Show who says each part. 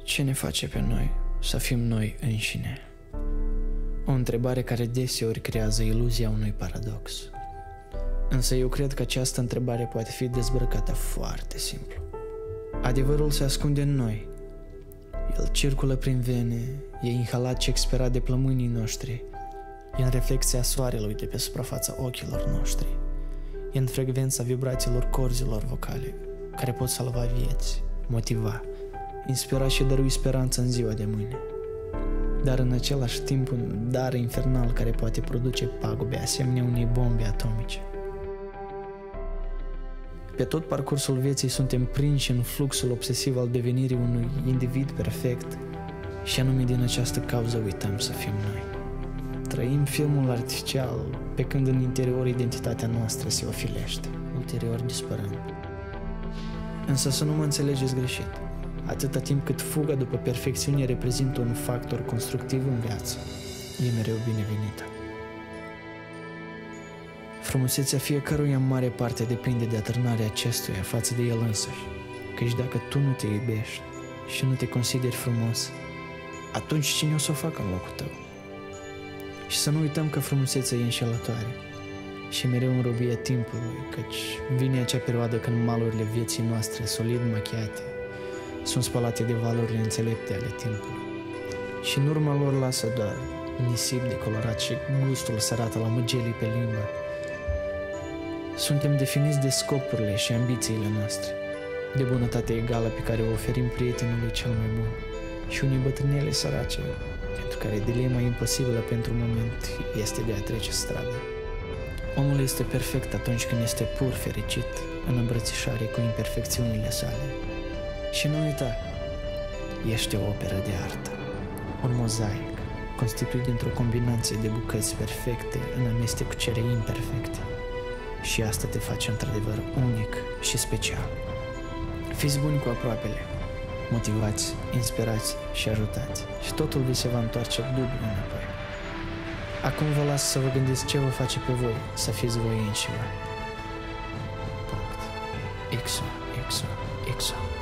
Speaker 1: Ce ne face pe noi să fim noi înșine? O întrebare care deseori creează iluzia unui paradox. Însă eu cred că această întrebare poate fi dezbrăcată foarte simplu. Adevărul se ascunde în noi. El circulă prin vene, e inhalat și expirat de plămânii noștri, e în reflexia soarelui de pe suprafața ochilor noștri, e în frecvența vibrațiilor corzilor vocale, care pot salva vieți, motiva, inspira și dărui speranță în ziua de mâine. Dar în același timp un dar infernal care poate produce pagube asemenea unei bombe atomice. Pe tot parcursul vieții suntem prinși în fluxul obsesiv al devenirii unui individ perfect și anume din această cauză uităm să fim noi. Trăim filmul artificial pe când în interior identitatea noastră se ofilește, ulterior dispărând. Însă să nu mă înțelegeți greșit. Atâta timp cât fuga după perfecțiune reprezintă un factor constructiv în viață, e mereu binevenită. Frumusețea fiecăruia în mare parte depinde de atârnarea acestuia față de el însuși, căci dacă tu nu te iubești și nu te consideri frumos, atunci cine o să o facă în locul tău? Și să nu uităm că frumusețea e înșelătoare și mereu în robia timpului, căci vine acea perioadă când malurile vieții noastre solid machiate sunt spălate de valorile înțelepte ale timpului și în urma lor lasă doar nisip decolorat și gustul sărat la măgelii pe limbă. Suntem definiți de scopurile și ambițiile noastre, de bunătatea egală pe care o oferim prietenului cel mai bun și unei bătrânele sărace, pentru care dilema imposibilă pentru moment este de a trece strada. Omul este perfect atunci când este pur fericit în îmbrățișare cu imperfecțiunile sale. Și nu uita, ești o operă de artă, un mozaic constituit dintr-o combinație de bucăți perfecte în amestec cu cele imperfecte. Și asta te face într-adevăr unic și special. Fiți buni cu aproapele, motivați, inspirați și ajutați și totul vi se va întoarce dublu înapoi. Acum vă las să vă gândiți ce vă face pe voi să fiți voi înși vă. Punct. XO, XO, XO.